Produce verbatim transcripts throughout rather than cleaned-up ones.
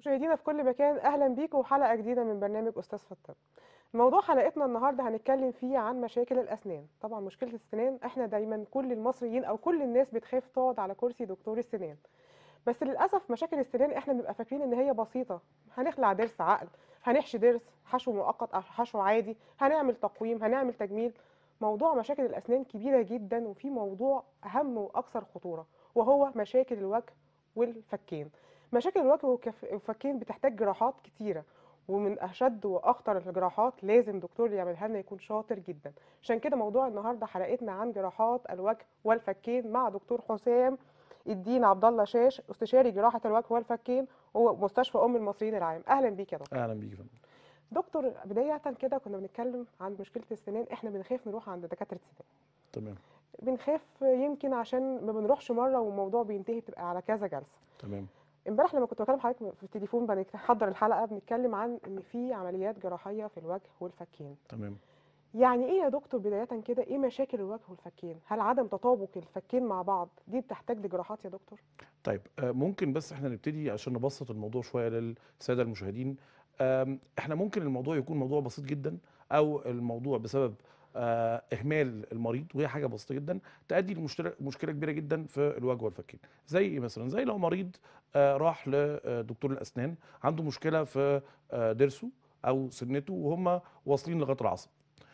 مشاهدينا في كل مكان، اهلا بيكم وحلقه جديده من برنامج استاذ في الطب. موضوع حلقتنا النهارده هنتكلم فيه عن مشاكل الاسنان. طبعا مشكله الاسنان احنا دايما كل المصريين او كل الناس بتخاف تقعد على كرسي دكتور السنان، بس للاسف مشاكل السنان احنا بنبقى فاكرين ان هي بسيطه. هنخلع ضرس عقل، هنحشي ضرس حشو مؤقت او حشو عادي، هنعمل تقويم، هنعمل تجميل. موضوع مشاكل الاسنان كبيره جدا، وفي موضوع اهم واكثر خطوره وهو مشاكل الوجه والفكين. مشاكل الوجه والكف- والفكين بتحتاج جراحات كتيره، ومن اشد واخطر الجراحات لازم دكتور يعملها لنا يكون شاطر جدا. عشان كده موضوع النهارده حلقتنا عن جراحات الوجه والفكين مع دكتور حسام الدين عبد الله شاش، استشاري جراحه الوجه والفكين ومستشفى ام المصريين العام. اهلا بيك يا دكتور. اهلا بيك يا فندم. دكتور، بدايه كده كنا بنتكلم عن مشكله السنان. احنا بنخاف نروح عند دكاتره سنان، تمام. بنخاف يمكن عشان ما بنروحش مره والموضوع بينتهي بتبقى على كذا جلسه. تمام. امبارح لما كنت بكلم حضرتك في التليفون بنحضر الحلقه بنتكلم عن ان في عمليات جراحيه في الوجه والفكين. تمام. يعني ايه يا دكتور بدايه كده، ايه مشاكل الوجه والفكين؟ هل عدم تطابق الفكين مع بعض دي بتحتاج لجراحات يا دكتور؟ طيب، آه، ممكن بس احنا نبتدي عشان نبسط الموضوع شويه للساده المشاهدين. آم، احنا ممكن الموضوع يكون موضوع بسيط جدا، او الموضوع بسبب آه، اهمال المريض، وهي حاجه بسيطه جدا تؤدي لمشكله مشكله كبيره جدا في الوجه والفكين. زي ايه مثلا؟ زي لو مريض آه، راح لدكتور الاسنان، عنده مشكله في آه، ضرسه او سنته وهم واصلين لغايه العصب،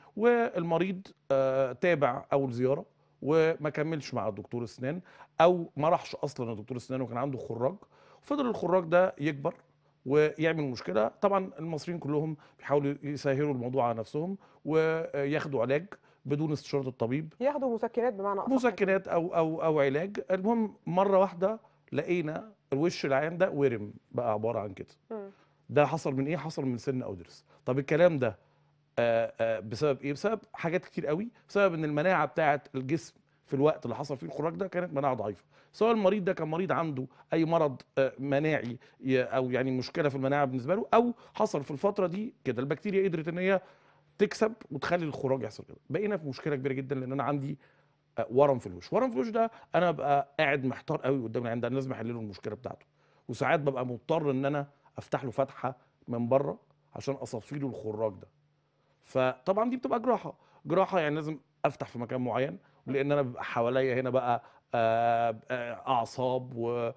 والمريض آه، تابع اول زياره وما كملش مع دكتور اسنان، او ما راحش اصلا لدكتور اسنان وكان عنده خراج، فضل الخراج ده يكبر ويعمل مشكله. طبعا المصريين كلهم بيحاولوا يسهلوا الموضوع على نفسهم وياخدوا علاج بدون استشاره الطبيب، ياخدوا مسكنات بمعنى اصح كده. مسكنات او او او علاج. المهم مره واحده لقينا الوش العيان ده ورم، بقى عباره عن كده. مم. ده حصل من ايه؟ حصل من سن او ضرس. طب الكلام ده آه، آه، بسبب ايه؟ بسبب حاجات كتير قوي، بسبب ان المناعه بتاعه الجسم في الوقت اللي حصل فيه الخراج ده كانت مناعه ضعيفه، سواء المريض ده كان مريض عنده اي مرض آه، مناعي ي- او يعني مشكله في المناعه بالنسبه له، او حصل في الفتره دي كده البكتيريا قدرت ان هي تكسب وتخلي الخراج يحصل كده. بقينا في مشكله كبيره جدا، لان انا عندي آه، ورم في الوش. ورم في الوش ده انا ببقى قاعد محتار قوي قدام العيان ده، أنا لازم احل له المشكله بتاعته، وساعات ببقى مضطر ان انا افتح له فتحه من بره عشان اصفي له الخراج ده. فطبعا دي بتبقى جراحه. جراحه يعني لازم افتح في مكان معين، لان انا بيبقى حواليا هنا بقى آه، آه، اعصاب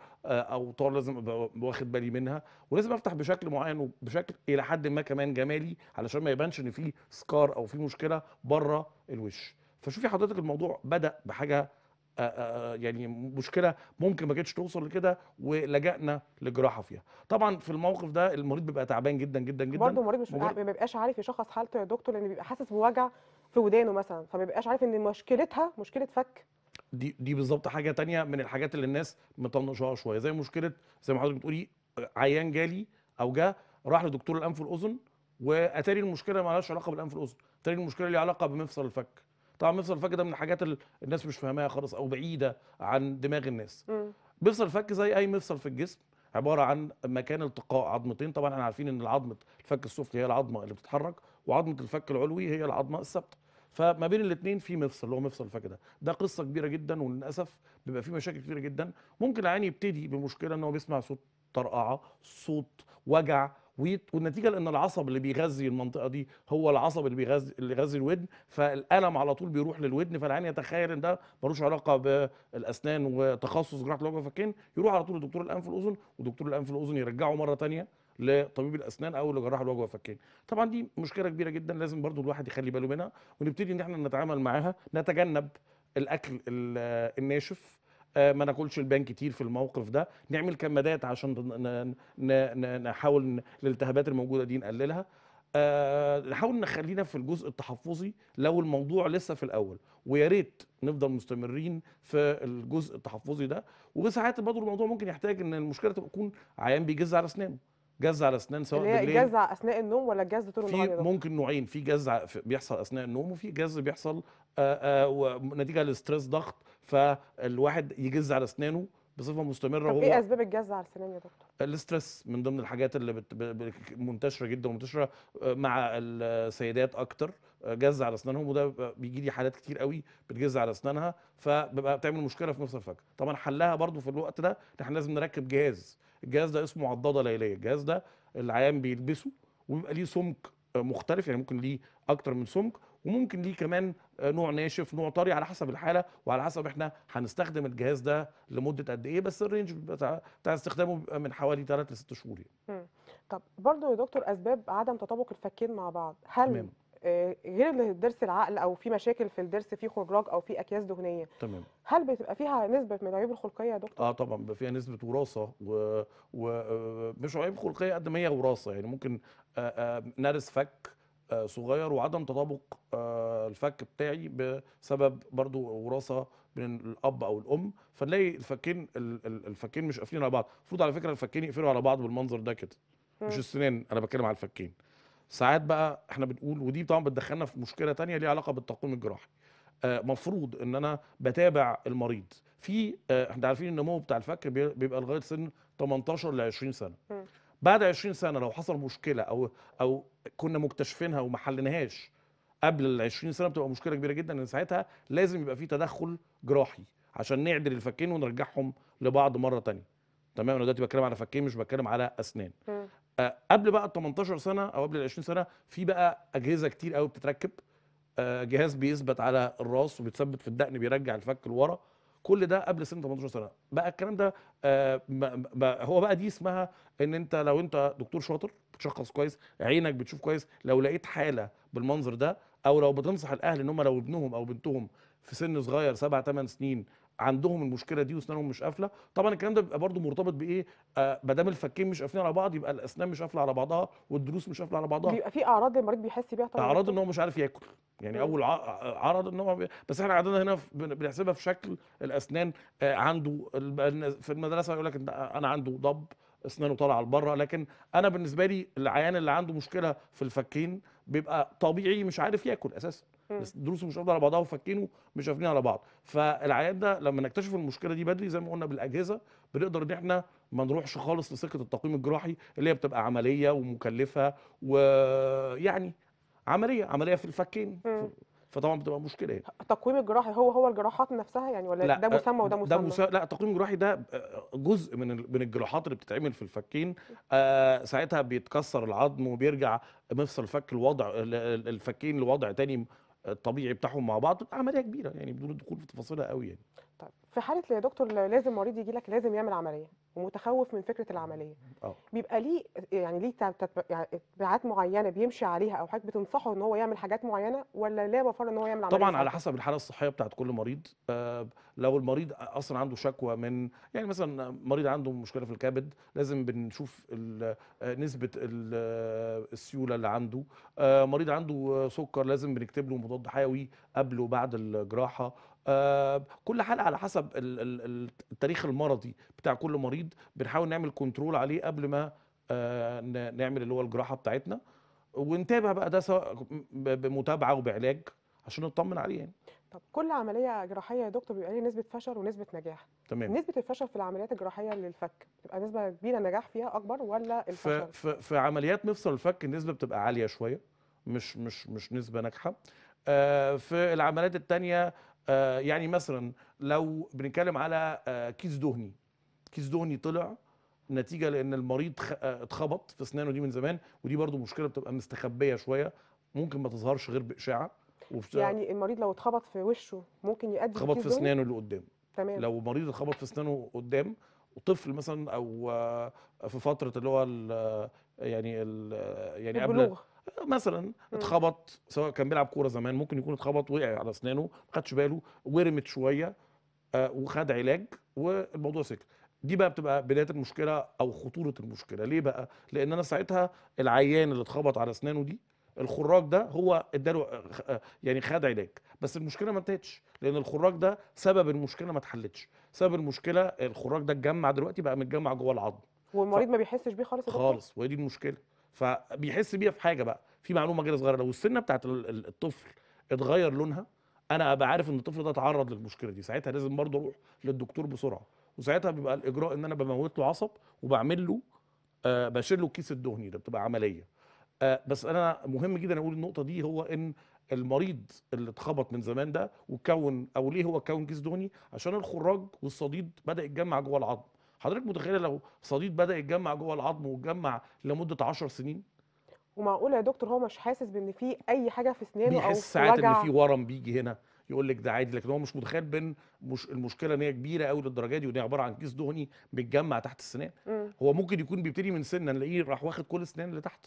واوتار لازم ابقى واخد بالي منها، ولازم افتح بشكل معين وبشكل الى حد ما كمان جمالي علشان ما يبانش ان في سكار او في مشكله بره الوش. فشوفي حضرتك، الموضوع بدأ بحاجه آه، آه، يعني مشكله ممكن ما كانتش توصل لكده، ولجأنا لجراحه فيها. طبعا في الموقف ده المريض بيبقى تعبان جدا جدا جدا. برضه المريض مش مجرد ما بيبقاش عارف يشخص حالته يا دكتور، لان بيبقى حاسس بوجع في ودانه مثلا، فما بيبقاش عارف ان مشكلتها مشكله فك. دي دي بالظبط حاجه تانية من الحاجات اللي الناس مطنشاها شويه، زي مشكله زي ما حضرتك بتقولي، عيان جالي او جه راح لدكتور الانف والاذن، واتاري المشكله ما لهاش علاقه بالانف والاذن، اتاري المشكله ليها علاقه بمفصل الفك. طبعا مفصل الفك ده من الحاجات اللي الناس مش فاهماها خالص او بعيده عن دماغ الناس. امم. مفصل الفك زي اي مفصل في الجسم، عباره عن مكان التقاء عظمتين. طبعا احنا عارفين ان عظمه الفك السفلي هي العظمه اللي بتتحرك، وعظمه الفك العلوي هي العظمه الثابته. فما بين الاثنين في مفصل اللي هو مفصل الفك ده. ده قصه كبيره جدا، وللاسف بيبقى فيه مشاكل كتيره جدا. ممكن العيان يبتدي بمشكله ان هو بيسمع صوت طرقعه، صوت وجع، ويت- والنتيجه لان العصب اللي بيغذي المنطقه دي هو العصب اللي بيغذي اللي يغذي الودن، فالالم على طول بيروح للودن، فالعيان يتخيل ان ده ملوش علاقه بالاسنان وتخصص جراحه الوجه والفكين، يروح على طول لدكتور الانف والاذن، ودكتور الانف والاذن يرجعه مره ثانيه لطبيب الاسنان او لجراح الوجه والفكين. طبعا دي مشكله كبيره جدا، لازم برضو الواحد يخلي باله منها، ونبتدي ان احنا نتعامل معاها. نتجنب الاكل ال- الناشف، آه، ما ناكلش البان كتير في الموقف ده، نعمل كمادات عشان ن- ن- ن- نحاول ن- الالتهابات الموجوده دي نقللها. آه، نحاول نخلينا في الجزء التحفظي لو الموضوع لسه في الاول، ويا ريت نفضل مستمرين في الجزء التحفظي ده. وساعات برضه الموضوع ممكن يحتاج ان المشكله تبقى تكون عيان بيجز على اسنانه، جز على اسنان سواء اللي هي بالليل. الجزع اثناء النوم ولا الجز طول النهار في يا دكتور؟ ممكن نوعين، في جز ع- في- بيحصل اثناء النوم، وفي جز بيحصل آه، آه، و- نتيجه لستريس ضغط، فالواحد يجز على اسنانه بصفه مستمره طب ايه وهو اسباب الجزع على السنان يا دكتور؟ الاسترس من ضمن الحاجات اللي بت... ب- ب- منتشره جدا ومنتشره آه، مع السيدات اكتر. آه، جز على اسنانهم، وده بيبقى- بيجي لي حالات كتير قوي بتجز على اسنانها، فبيبقى بتعمل مشكله في مفصل الفك. طبعا حلها برضو في الوقت ده إن احنا لازم نركب جهاز. الجهاز ده اسمه عضاده ليليه. الجهاز ده العيان بيلبسه وبيبقى ليه سمك آه، مختلف، يعني ممكن ليه اكتر من سمك، وممكن ليه كمان آه، نوع ناشف نوع طري على حسب الحاله وعلى حسب احنا هنستخدم الجهاز ده لمده قد ايه. بس الرينج بتاع بتاع استخدامه بيبقى من حوالي ثلاث ل ست شهور يعني. مم. طب برضو يا دكتور، اسباب عدم تطابق الفكين مع بعض، هل تمام. آه، غير ضرس العقل او في مشاكل في الضرس، في خراج او في اكياس دهنيه، تمام. هل بتبقى فيها نسبه من العيوب الخلقيه يا دكتور؟ اه طبعا بيبقى فيها نسبه وراثه و... و... آه، مش عيب خلقيه قد ما هي وراثه. يعني ممكن آه، آه، نرس فك آه، صغير وعدم تطابق آه، الفك بتاعي بسبب برضو وراثه من الاب او الام، فنلاقي الفكين ال- ال- الفكين مش قافلين على بعض. المفروض على فكره الفكين يقفلوا على بعض بالمنظر ده كده، مش مم. السنان، انا بتكلم على الفكين. ساعات بقى احنا بنقول، ودي طبعا بتدخلنا في مشكله تانية ليها علاقه بالتقويم الجراحي. آه، مفروض ان انا بتابع المريض في آه، احنا عارفين النمو بتاع الفك بي- بيبقى لغايه سن تمنتاشر ل عشرين سنه. مم. بعد عشرين سنه لو حصل مشكله او او كنا مكتشفينها وما حليناهاش قبل ال عشرين سنه، بتبقى مشكله كبيره جدا، لان ساعتها لازم يبقى في تدخل جراحي عشان نعدل الفكين ونرجعهم لبعض مره تانية. تمام. انا دلوقتي بتكلم على فكين مش بتكلم على اسنان. مم. آه، قبل بقى ال تمنتاشر سنه او قبل ال عشرين سنه في بقى اجهزه كتير قوي بتتركب. آه، جهاز بيثبت على الراس وبيتثبت في الدقن بيرجع الفك لورا. كل ده قبل سن تمنتاشر سنه بقى الكلام ده. آه، ما- ما- هو بقى دي اسمها ان انت لو انت دكتور شاطر بتشخص كويس، عينك بتشوف كويس، لو لقيت حاله بالمنظر ده، او لو بتنصح الاهل ان هم لو ابنهم او بنتهم في سن صغير سبع ثمان سنين عندهم المشكله دي واسنانهم مش قافله. طبعا الكلام ده بيبقى برضو مرتبط بايه؟ آه، ما دام الفكين مش قافلين على بعض يبقى الاسنان مش قافله على بعضها والضروس مش قافله على بعضها. بيبقى في اعراض المريض بيحس بيها طيب يا اعراض ان دكتور؟ هو مش عارف ياكل. يعني مم. اول ع- عرض ان هو بي... بس احنا عندنا هنا في- بن- بنحسبها في شكل الاسنان. آه، عنده الب- في المدرسه يقول لك إن انا عنده ضب اسنانه طالعه لبره، لكن انا بالنسبه لي العيان اللي عنده مشكله في الفكين بيبقى طبيعي مش عارف ياكل اساسا. مم. بس دروسه مش قافله على بعضها وفكينه مش قافلين على بعض. فالعيان ده لما نكتشف المشكله دي بدري زي ما قلنا بالاجهزه بنقدر ان احنا ما نروحش خالص لسكه التقويم الجراحي اللي هي بتبقى عمليه ومكلفه، ويعني عمليه عمليه في الفكين. ف- مم. فطبعا بتبقى مشكله يعني. التقويم الجراحي هو هو الجراحات نفسها يعني، ولا ده لا آه، مسمى وده ده مسمى؟ مسا... لا التقويم الجراحي ده آه، جزء من ال- من الجراحات اللي بتتعمل في الفكين. آه ساعتها بيتكسر العظم وبيرجع مفصل الفك الوضع ال- ال- الفكين لوضع تاني الطبيعي بتاعهم مع بعض. بتبقى عمليه كبيره يعني بدون الدخول في تفاصيلها قوي يعني. طيب في حاله يا دكتور لازم مريض يجي لك لازم يعمل عمليه ومتخوف من فكره العمليه، اه بيبقى ليه يعني ليه تب- تب- يعني تبعات معينه بيمشي عليها، او حضرتك بتنصحه ان هو يعمل حاجات معينه، ولا لا مفر ان هو يعمل عمليه طبعا على ساعتها؟ حسب الحاله الصحيه بتاعت كل مريض. آه، لو المريض اصلا عنده شكوى من، يعني مثلا مريض عنده مشكله في الكبد لازم بنشوف ال- آه، نسبه ال- آه، السيوله اللي عنده. آه، مريض عنده سكر لازم بنكتب له مضاد حيوي قبل وبعد الجراحه. آه، كل حاله على حسب ال- ال- ال- التاريخ المرضي بتاع كل مريض بنحاول نعمل كنترول عليه قبل ما آه، ن- نعمل اللي هو الجراحه بتاعتنا، ونتابع بقى ده سواء ب- بمتابعه وبعلاج عشان نطمن عليه يعني. طب كل عمليه جراحيه يا دكتور بيبقى ليها نسبه فشل ونسبه نجاح، تمام. نسبه الفشل في العمليات الجراحيه للفك بتبقى نسبه كبيره، نجاح فيها اكبر ولا في الفشل؟ في في عمليات مفصل الفك النسبه بتبقى عاليه شويه، مش مش مش نسبه ناجحه. آه، في العمليات التانيه آه، يعني مثلا لو بنتكلم على آه، كيس دهني، كيس دهني طلع نتيجه لان المريض خ- آه، اتخبط في اسنانه دي من زمان، ودي برضو مشكله بتبقى مستخبيه شويه، ممكن ما تظهرش غير باشعه. يعني المريض لو اتخبط في وشه ممكن يؤدي واتخبط لكيس في دهني؟ اسنانه اللي قدام. تمام. لو مريض اتخبط في اسنانه قدام وطفل مثلا، او آه، في فتره اللي هو ال- يعني ال يعني قبل البلوغ. مثلا مم. اتخبط، سواء كان بيلعب كوره زمان ممكن يكون اتخبط وقع على اسنانه ما خدش باله ورمت شويه، آه، وخد علاج والموضوع سكت. دي بقى بتبقى بدايه المشكله او خطوره المشكله. ليه بقى؟ لان انا ساعتها العيان اللي اتخبط على اسنانه دي الخراج ده هو اداله آه، آه، يعني خد علاج، بس المشكله ما انتهتش لان الخراج ده سبب المشكله ما اتحلتش. سبب المشكله الخراج ده اتجمع دلوقتي بقى متجمع جوه العظم. والمريض ما بيحسش بيه خالص يا دكتور؟ خالص، وهي دي المشكله. فبيحس بيها في حاجه بقى، في معلومه كده صغيره، لو السنه بتاعت ال- ال- الطفل اتغير لونها انا ابقى عارف ان الطفل ده اتعرض للمشكله دي. ساعتها لازم برضه اروح للدكتور بسرعه، وساعتها بيبقى الاجراء ان انا بموت له عصب وبعمل له آه بشيل له الكيس الدهني ده، بتبقى عمليه. آه بس انا مهم جدا اقول النقطه دي، هو ان المريض اللي اتخبط من زمان ده وكون، او ليه هو كون كيس دهني؟ عشان الخراج والصديد بدا يتجمع جوه العظم. حضرتك متخيله لو صديد بدا يتجمع جوه العظم واتجمع لمده 10 سنين؟ ومعقوله يا دكتور هو مش حاسس بان في اي حاجه في اسنانه او بيحس في ساعات ان وجع؟ في ورم بيجي هنا، يقول لك ده عادي، لكن هو مش متخيل بين مش المشكله ان هي كبيره قوي للدرجه دي، وان هي عباره عن كيس دهني متجمع تحت السنان. امم. هو ممكن يكون بيبتدي من سنه نلاقيه راح واخد كل السنان اللي تحت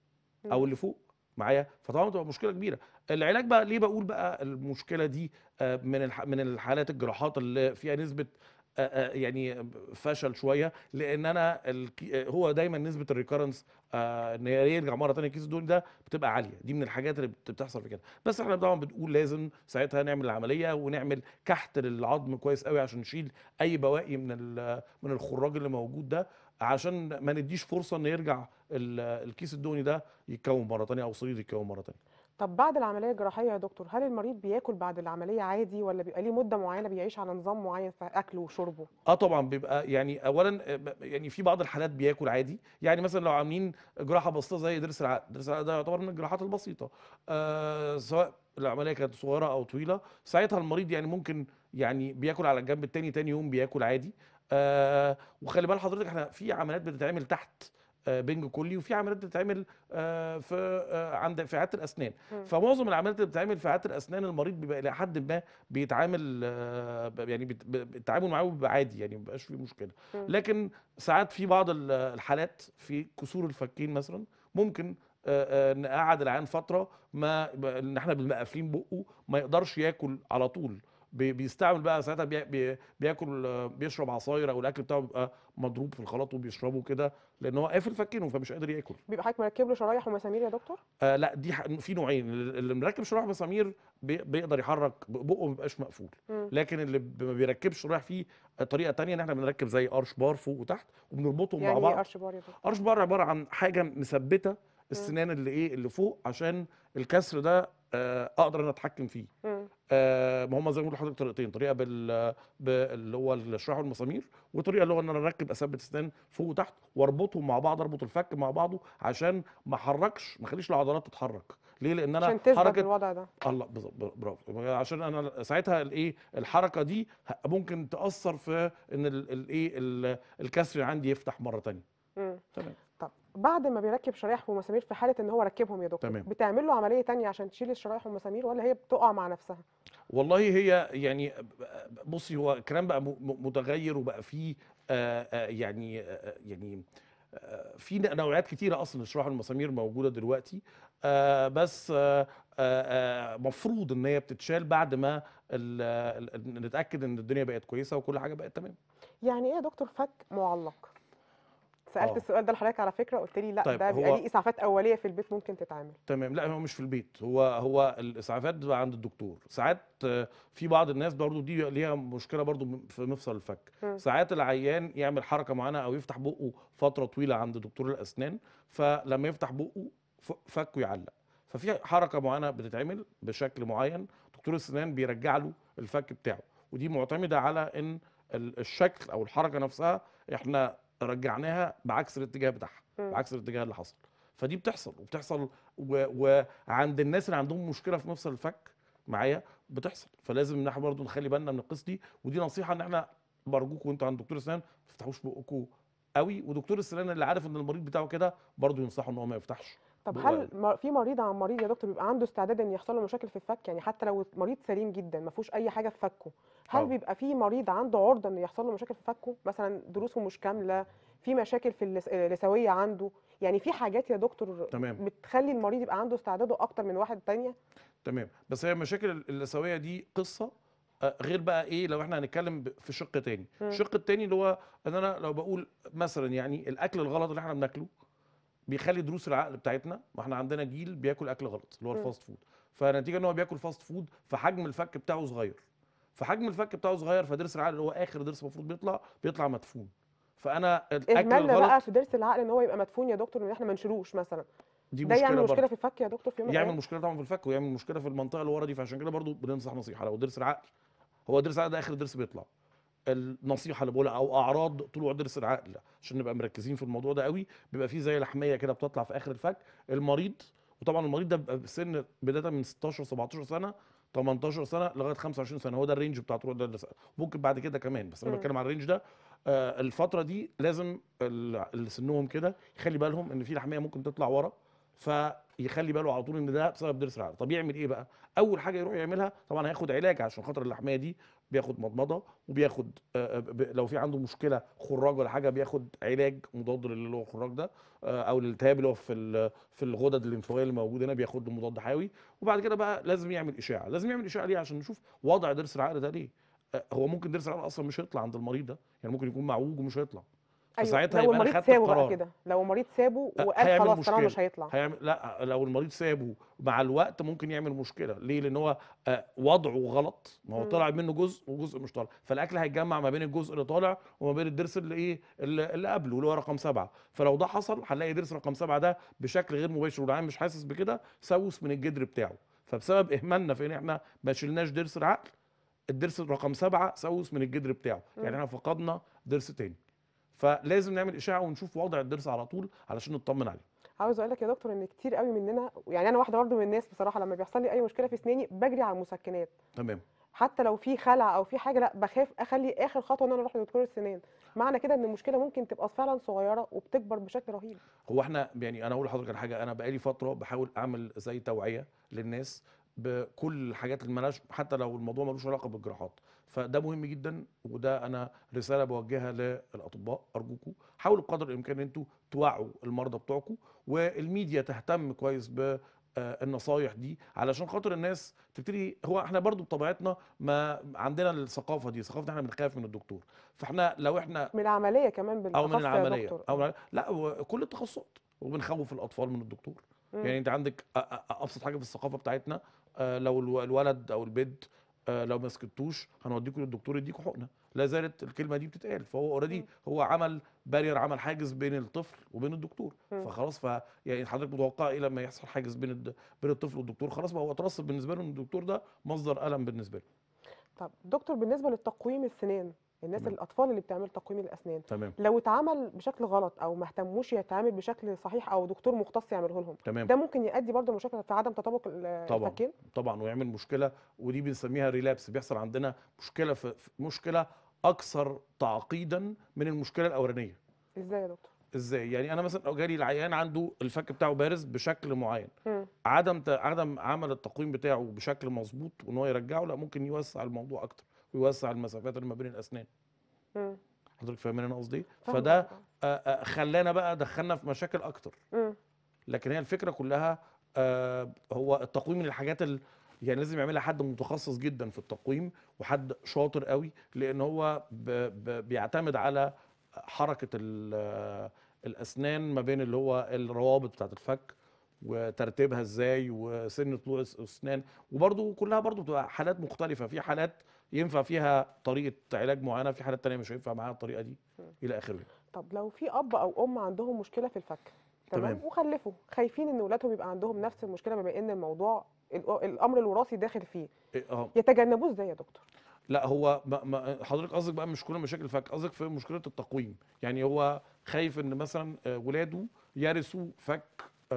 او امم. اللي فوق معايا، فطبعا بتبقى مشكله كبيره. العلاج بقى ليه بقول بقى المشكله دي آه، من الح- من الحالات الجراحات اللي فيها نسبه آه، آه، يعني فشل شويه، لان انا الكي- آه، هو دايما نسبه الريكرنس ان هي يرجع مره ثانيه كيس الدهون ده بتبقى عاليه، دي من الحاجات اللي بت- بتحصل في كده. بس احنا طبعا بنقول لازم ساعتها نعمل العمليه ونعمل كحت للعظم كويس قوي عشان نشيل اي بواقي من ال- من الخراج اللي موجود ده، عشان ما نديش فرصه ان يرجع ال- الكيس الدهني ده يتكون مره تانية او صليد يتكون مره تانية. طب بعد العمليه الجراحيه يا دكتور، هل المريض بياكل بعد العمليه عادي ولا بيبقى ليه مده معينه بيعيش على نظام معين في اكله وشربه؟ اه طبعا بيبقى يعني اولا آه، ب- يعني في بعض الحالات بياكل عادي، يعني مثلا لو عاملين جراحه بسيطه زي ضرس العقل، ضرس العقل ده يعتبر من الجراحات البسيطه، آه سواء العمليه كانت صغيره او طويله، ساعتها المريض يعني ممكن يعني بياكل على الجنب التاني، تاني يوم بياكل عادي. آه وخلي بال حضرتك احنا في عمليات بتتعمل تحت آه بنج كلي، وفي عمليات بتتعمل آه في آه عند في عياده الاسنان. امم. فمعظم العمليات اللي بتتعمل في عياده الاسنان المريض بيبقى الى حد ما بيتعامل آه، يعني بت- ب- التعامل معاه بيبقى عادي، يعني ما بيبقاش فيه مشكله. امم. لكن ساعات في بعض ال- الحالات في كسور الفكين مثلا ممكن آه، آه، نقعد العيان فتره، ما ب- ان احنا بنبقى قافلين بقه ما يقدرش ياكل على طول، بي- بيستعمل بقى ساعتها بي- بي- بياكل آه، بيشرب عصاير، او الاكل بتاعه بيبقى مضروب في الخلاط وبيشربه كده، لان هو قافل فكينه فمش قادر ياكل. بيبقى حضرتك مركب له شرايح ومسامير يا دكتور؟ آه لا، دي ح- في نوعين، اللي مركب شرايح مسامير بي- بيقدر يحرك بقه ما بيبقاش مقفول، امم. لكن اللي ب- ما بيركبش شرايح فيه طريقه تانية، ان احنا بنركب زي ارش بار فوق وتحت وبنربطهم مع يعني ايه بعض. قرش بار يا دكتور؟ ارش بار عباره عن حاجه مثبته امم. السنان اللي ايه اللي فوق، عشان الكسر ده آه اقدر انا اتحكم فيه. امم. آه ما هم زي ما بقول لحضرتك طريقتين، طريقه بال بال- اللي هو الشرايح والمسامير، وطريقه اللي هو ان انا اركب اثبت السنان فوق وتحت واربطهم مع بعض، اربط الفك مع بعضه عشان ما احركش، ما اخليش العضلات تتحرك. ليه؟ لان انا عشان تثبت حركه بالوضع ده. الله بالظبط، برافو، عشان انا ساعتها الايه الحركه دي ه- ممكن تاثر في ان ال- الايه ال- الكسر عندي يفتح مره تانية. امم. تمام. طب بعد ما بيركب شرايح ومسامير في حاله ان هو ركبهم يا دكتور، تمام. بتعمل له عمليه تانية عشان تشيل الشرايح والمسامير ولا هي بتقع مع نفسها؟ والله هي يعني بصي، هو الكلام بقى م- م- متغير، وبقى فيه آه، آه، يعني آه، يعني آه، في نوعيات كتيره اصلا للشرايح المسامير موجوده دلوقتي، آه، بس آه، آه، آه، مفروض ان هي بتتشال بعد ما ال- ال- نتاكد ان الدنيا بقت كويسه وكل حاجه بقت تمام. يعني ايه يا دكتور فك معلق؟ سالت اه السؤال ده لحضرتك على فكره، قلت لي لا طيب ده بيبقى ليه هو اسعافات اوليه في البيت ممكن تتعمل. تمام، لا هو مش في البيت، هو هو الاسعافات بتبقى عند الدكتور ساعات. آه، في بعض الناس برضو دي ليها مشكله برضو في مفصل الفك، امم. ساعات العيان يعمل حركه معينه او يفتح بقه فتره طويله عند دكتور الاسنان، فلما يفتح بقه ف- فكه يعلق، ففي حركه معينه بتتعمل بشكل معين، دكتور الاسنان بيرجع له الفك بتاعه، ودي معتمده على ان ال- الشكل او الحركه نفسها احنا رجعناها بعكس الاتجاه بتاعها، امم. بعكس الاتجاه اللي حصل. فدي بتحصل وبتحصل و- وعند الناس اللي عندهم مشكله في مفصل الفك معايا بتحصل، فلازم ان احنا برضه نخلي بالنا من القصه دي، ودي نصيحه ان احنا برجوكم وانتوا عند دكتور اسنان ما تفتحوش بقكم قوي، ودكتور السنان اللي عارف ان المريض بتاعه كده برضه ينصحه ان هو ما يفتحش طب بقه هل قوي. م- في مريض عن مريض يا دكتور بيبقى عنده استعداد ان يحصل له مشاكل في الفك؟ يعني حتى لو مريض سليم جدا ما فيهوش اي حاجه في فكه، هل اه بيبقى في مريض عنده عرضه ان يحصل له مشاكل في فكه؟ مثلا ضروسه مش كامله، في مشاكل في اللس- اللثويه عنده، يعني في حاجات يا دكتور تمام بتخلي المريض يبقى عنده استعداده اكتر من واحد تانية؟ تمام. بس هي المشاكل اللثويه دي قصه آه، غير بقى ايه، لو احنا هنتكلم ب- في شق تاني، مم. الشق التاني اللي هو ان انا لو بقول مثلا يعني الاكل الغلط اللي احنا بناكله بيخلي دروس العقل بتاعتنا، ما احنا عندنا جيل بياكل اكل غلط اللي هو مم. الفاست فود، فنتيجه ان هو بياكل فاست فود فحجم الفك بتاعه صغير، فحجم الفك بتاعه صغير فضرس العقل اللي هو اخر ضرس المفروض بيطلع بيطلع مدفون، فانا الاكل اهمالنا بقى الغلط في ضرس العقل ان هو يبقى مدفون يا دكتور، ان احنا ما نشيلوش مثلا، دي ده يعمل مشكله مشكله برضه، في الفك يا دكتور في يوم من يعمل الايام؟ مشكله طبعا في الفك ويعمل مشكله في المنطقه اللي ورا دي، فعشان كده برضه بننصح نصيحه لو ضرس العقل، هو ضرس العقل ده اخر ضرس بيطلع، النصيحه اللي بقولها او اعراض طلوع ضرس العقل عشان نبقى مركزين في الموضوع ده قوي، بيبقى فيه زي لحميه كده بتطلع في اخر الفك. المريض، وطبعا المريض ده بيبقى بسن بدايه من ستاشر سبعتاشر سنه، تمنتاشر سنه لغايه خمسة وعشرين سنه، هو ده الرينج بتاع طلوع ضرس العقل. ممكن بعد كده كمان، بس انا مم. بتكلم على الرينج ده. آه، الفتره دي لازم ال- اللي سنهم كده يخلي بالهم ان في لحميه ممكن تطلع ورا، فيخلي باله على طول ان ده بسبب ضرس العقل. طب يعمل ايه بقى؟ اول حاجه يروح يعملها طبعا هياخد علاج عشان خاطر اللحميه دي، بياخد مضمضه، وبياخد آه، ب- لو في عنده مشكله خراج ولا حاجه بياخد علاج مضاد اللي هو الخراج ده، آه، او الالتهاب اللي هو في ال- في الغدد الليمفاويه اللي موجوده هنا بياخد له مضاد حيوي. وبعد كده بقى لازم يعمل اشاعه. لازم يعمل اشاعه ليه؟ عشان نشوف وضع ضرس العقل ده ليه. آه، هو ممكن ضرس العقل اصلا مش هيطلع عند المريض ده، يعني ممكن يكون معوج ومش هيطلع. ايوه، فساعتها لو يبقى انا المريض خدت سابه بقى القرار. كده، لو المريض سابه أه، وقال هيعمل خلاص طالما مشكله. مش هيطلع. هيعمل لا لو المريض سابه مع الوقت ممكن يعمل مشكله. ليه؟ لان هو آه، وضعه غلط، ما هو مم. طالع منه جزء وجزء مش طالع، فالاكل هيتجمع ما بين الجزء اللي طالع وما بين الضرس اللي ايه اللي, اللي قبله اللي هو رقم سبعه. فلو ده حصل هنلاقي ضرس رقم سبعه ده بشكل غير مباشر والعيان مش حاسس بكده سوس من الجدر بتاعه. فبسبب اهمالنا في ان احنا ما شلناش ضرس العقل، الضرس رقم سبعه سوس من الجدر بتاعه، يعني مم. احنا فقدنا ضرس تاني. فلازم نعمل اشعه ونشوف وضع الضرس على طول علشان نطمن عليه. عاوز اقول لك يا دكتور ان كتير قوي مننا، يعني انا واحده برضو من الناس بصراحه، لما بيحصل لي اي مشكله في اسناني بجري على المسكنات. تمام. حتى لو في خلع او في حاجه، لا بخاف اخلي اخر خطوه ان انا اروح لدكتور السنان. معنى كده ان المشكله ممكن تبقى فعلا صغيره وبتكبر بشكل رهيب. هو احنا يعني انا اقول لحضرتك على حاجه، انا بقالي فتره بحاول اعمل زي توعيه للناس بكل الحاجات اللي مالهاش، حتى لو الموضوع ملوش علاقه بالجراحات. فده مهم جدا، وده انا رساله بوجهها للاطباء. ارجوكم حاولوا بقدر الامكان ان انتوا توعوا المرضى بتوعكم، والميديا تهتم كويس ب آه، النصايح دي علشان خاطر الناس تبتدي. هو احنا برضو بطبيعتنا ما عندنا الثقافه دي، ثقافه احنا بنخاف من الدكتور. فاحنا لو احنا من العمليه كمان او من بالاخص يا العمليه دكتور. او اه. من... لا هو كل التخصصات، وبنخوف الاطفال من الدكتور. مم. يعني انت عندك أ- أ- ابسط حاجه في الثقافه بتاعتنا، آه، لو الو- الولد او البنت آه، لو ما سكتوش هنوديكوا للدكتور يديكوا حقنه. لا زالت الكلمه دي بتتقال، فهو اوريدي مم. هو عمل بارير، عمل حاجز بين الطفل وبين الدكتور. مم. فخلاص ف يعني حضرتك متوقع ايه لما يحصل حاجز بين الد... بين الطفل والدكتور؟ خلاص بقى هو اترسب بالنسبه له ان الدكتور ده مصدر الم بالنسبه له. طب دكتور، بالنسبه للتقويم السنان، الناس تمام. الاطفال اللي بتعمل تقويم الاسنان، تمام. لو اتعمل بشكل غلط او ما اهتموش يتعامل بشكل صحيح او دكتور مختص يعمله لهم، تمام. ده ممكن يؤدي برضه مشاكل في عدم تطابق ال- طبعا. الفكين. طبعا ويعمل مشكله، ودي بنسميها ريلابس. بيحصل عندنا مشكله في في- مشكله اكثر تعقيدا من المشكله الاولانيه. ازاي يا دكتور؟ ازاي؟ يعني انا مثلا لو جالي العيان عنده الفك بتاعه بارز بشكل معين، مم. عدم ت- عدم عمل التقويم بتاعه بشكل مظبوط وان هو يرجعه، لا ممكن يوسع الموضوع اكتر ويوسع المسافات اللي ما بين الاسنان. مم. حضرتك فاهمين انا قصدي إيه؟ فاهمه فده طبعا. آه، آه، خلانا بقى دخلنا في مشاكل اكتر. مم. لكن هي الفكره كلها آه، هو التقويم من الحاجات ال... يعني لازم يعملها حد متخصص جدا في التقويم وحد شاطر قوي، لان هو ب... ب... بيعتمد على حركه ال... آه، الاسنان ما بين اللي هو الروابط بتاعت الفك وترتيبها ازاي وسن طلوع الس- الاسنان. وبرده كلها برده بتبقى حالات مختلفه، في حالات ينفع فيها طريقه علاج معينه، في حالات تانية مش هينفع معاها الطريقه دي مم. الى اخره. طب لو في اب او ام عندهم مشكله في الفك، تمام، تمام. وخلفوا، خايفين ان ولادهم يبقى عندهم نفس المشكله بما ان الموضوع ال- الامر الوراثي داخل فيه، إيه، اه يتجنبوه ازاي يا دكتور؟ لا هو ما ما حضرتك قصدك بقى مش كل مشاكل الفك، قصدك في مشكله التقويم. يعني هو خايف ان مثلا آه، ولاده يرثوا فك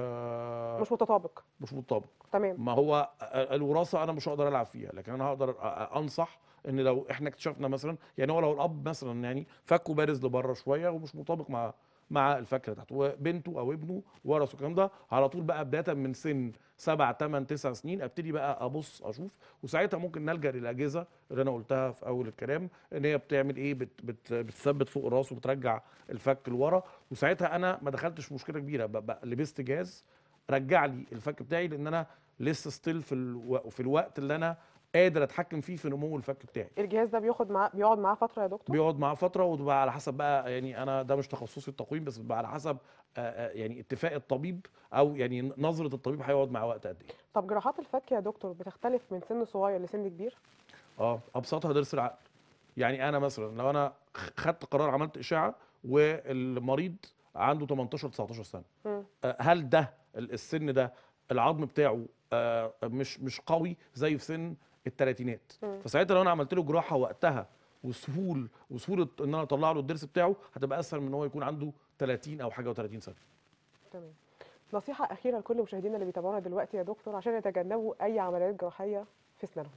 آه، مش متطابق. مش مطابق. تمام. ما هو آه، الوراثه انا مش هقدر العب فيها، لكن انا هقدر أ- أ- انصح ان لو احنا اكتشفنا مثلا، يعني هو لو الاب مثلا يعني فكه بارز لبره شويه ومش مطابق مع مع الفك اللي تحته، وبنته او ابنه ورثوا الكلام ده، على طول بقى بدايه من سن سبع ثمان تسع سنين ابتدي بقى ابص اشوف. وساعتها ممكن نلجا للاجهزه اللي انا قلتها في اول الكلام، ان هي بتعمل ايه، بت بت بتثبت فوق الراس وبترجع الفك لورا. وساعتها انا ما دخلتش في مشكله كبيره، بقى لبست جهاز رجع لي الفك بتاعي، لان انا لسه ستيل في الو... في الوقت اللي انا قادر اتحكم فيه في نمو الفك بتاعي. الجهاز ده بياخد معاه بيقعد معاه فتره يا دكتور؟ بيقعد معاه فتره، وتبقى على حسب بقى، يعني انا ده مش تخصصي التقويم، بس بيبقى على حسب آه، آه، يعني اتفاق الطبيب او يعني نظره الطبيب هيقعد معاه وقت قد ايه. طب جراحات الفك يا دكتور بتختلف من سن صغير لسن كبير؟ اه ابسطها ضرس العقل. يعني انا مثلا لو انا خ- خدت قرار عملت اشاعه والمريض عنده تمنتاشر تسعتاشر سنه، مم. آه، هل ده ال- السن ده العظم بتاعه آه، مش مش قوي زي في سن الثلاثينات؟ مم. فساعتها لو انا عملت له جراحه وقتها وسهول وسهوله ان انا اطلع له الضرس بتاعه هتبقى اسهل من ان هو يكون عنده ثلاثين او حاجه و30 سنه. تمام. نصيحة أخيرة لكل مشاهدينا اللي بيتابعونا دلوقتي يا دكتور عشان يتجنبوا أي عمليات جراحية في أسنانهم.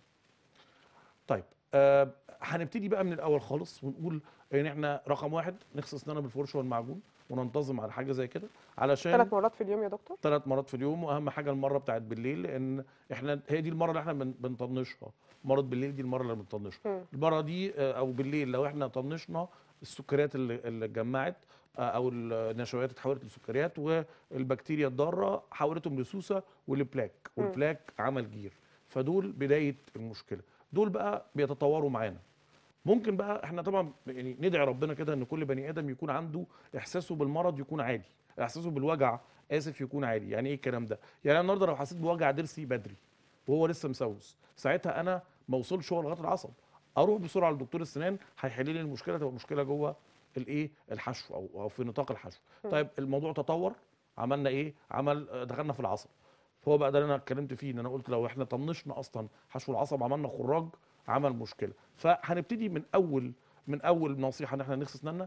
طيب آه هنبتدي بقى من الاول خالص ونقول ان احنا رقم واحد نغسل اسناننا بالفرشه والمعجون وننتظم على حاجه زي كده علشان ثلاث مرات في اليوم يا دكتور؟ ثلاث مرات في اليوم، واهم حاجه المره بتاعت بالليل، لان احنا هي دي المره اللي احنا بن- بنطنشها. مره بالليل دي المره اللي بنطنشها. مم. المره دي آه، او بالليل لو احنا طنشنا السكريات اللي اللي اتجمعت آه، او النشويات اتحولت لسكريات، والبكتيريا الضاره حولتهم لسوسه والبلاك، مم. والبلاك عمل جير. فدول بدايه المشكله. دول بقى بيتطوروا معانا. ممكن بقى احنا طبعا يعني ندعي ربنا كده ان كل بني ادم يكون عنده احساسه بالمرض يكون عادي، احساسه بالوجع اسف يكون عادي. يعني ايه الكلام ده؟ يعني انا النهارده لو حسيت بوجع ضرسي بدري وهو لسه مسوس، ساعتها انا ما وصلش هو لغايه العصب، اروح بسرعه لدكتور السنان هيحل لي المشكله، تبقى مشكله جوه الايه الحشو او او في نطاق الحشو. مم. طيب الموضوع تطور، عملنا ايه؟ عمل آه، دخلنا في العصب. فهو بقى ده اللي انا اتكلمت فيه، ان انا قلت لو احنا طنشنا اصلا حشو العصب عملنا خراج عمل مشكله. فهنبتدي من اول من اول نصيحه ان احنا نغسل اسناننا.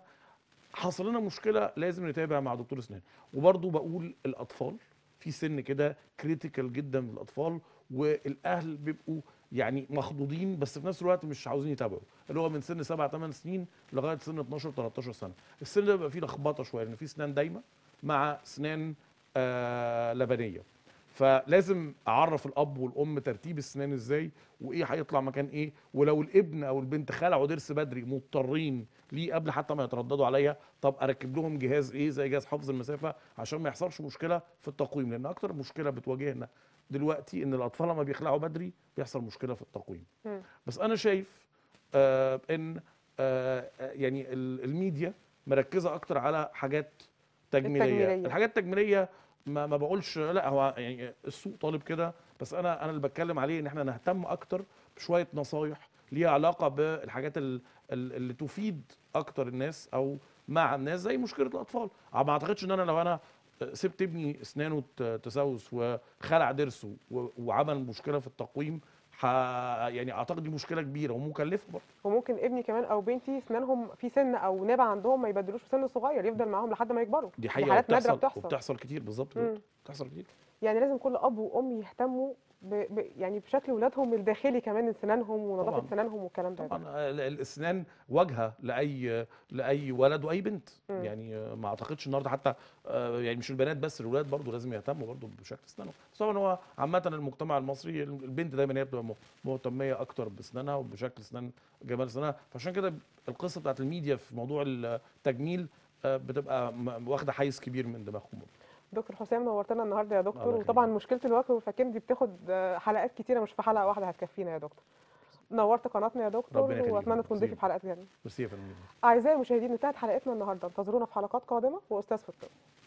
حصل لنا مشكله لازم نتابع مع دكتور اسنان. وبرضو بقول الاطفال في سن كده كريتيكال جدا في الاطفال، والاهل بيبقوا يعني مخضوضين بس في نفس الوقت مش عاوزين يتابعوا، اللي هو من سن سبع ثمان سنين لغايه سن اتناشر تلتاشر سنه. السن ده بيبقى فيه لخبطه شويه لان في اسنان دايمه مع اسنان آه لبنيه. فلازم اعرف الاب والام ترتيب السنان ازاي وايه هيطلع مكان ايه، ولو الابن او البنت خلعوا ضرس بدري مضطرين ليه قبل حتى ما يترددوا عليا، طب اركب لهم جهاز ايه زي جهاز حفظ المسافه عشان ما يحصلش مشكله في التقويم. لان اكتر مشكله بتواجهنا دلوقتي ان الاطفال لما بيخلعوا بدري بيحصل مشكله في التقويم. مم. بس انا شايف آه ان آه آه، يعني ال- الميديا مركزه اكتر على حاجات تجميليه. التجميلية. الحاجات التجميليه ما, ما بقولش لا، هو يعني السوق طالب كده، بس انا انا اللي بتكلم عليه ان احنا نهتم اكتر بشويه نصايح ليها علاقه بالحاجات ال- ال- اللي تفيد اكتر الناس او مع الناس، زي مشكله الاطفال. ما اعتقدش ان انا لو انا سبت ابني اسنانه ت- تسوس وخلع ضرسه و- وعمل مشكله في التقويم، ح... يعني اعتقد دي مشكله كبيره ومكلفه برضه. وممكن ابني كمان او بنتي اسنانهم في سن او نابع عندهم ما يبدلوش في سن صغير، يفضل معاهم لحد ما يكبروا. دي دي حقيقه حالات نادرة وبتحصل بتحصل. وبتحصل كتير بالظبط كده. مم. بتحصل كتير. يعني لازم كل اب وام يهتموا ب... ب... يعني بشكل ولادهم الداخلي كمان، من سنانهم ونظافة طبعا سنانهم والكلام ده يا طبعا دكتور. ال- الاسنان واجهه لاي لاي ولد واي بنت. مم. يعني آه، ما اعتقدش النهارده حتى آه، يعني مش البنات بس، الولاد برضه لازم يهتموا برضه بشكل اسنانهم. بس طبعا هو عامه المجتمع المصري البنت دايما هي بتبقى مهتميه اكتر باسنانها وبشكل اسنان جمال اسنانها. فعشان كده القصه بتاعت الميديا في موضوع التجميل آه، بتبقى م- واخده حيز كبير من دماغهم برضه. دكتور حسام نورتنا النهارده يا دكتور. الله وطبعا يخليك. مشكله الوجه والفكين دي بتاخد آه، حلقات كتيره، مش في حلقه واحده هتكفينا يا دكتور. نورت قناتنا يا دكتور، ربنا يخليك يا واتمنى فندم. تكون ضيفي ميرسي. في حلقات تانيه. ميرسي يا فندم. اعزائي المشاهدين، انتهت حلقتنا النهارده، انتظرونا في حلقات قادمه واستاذ في الطب.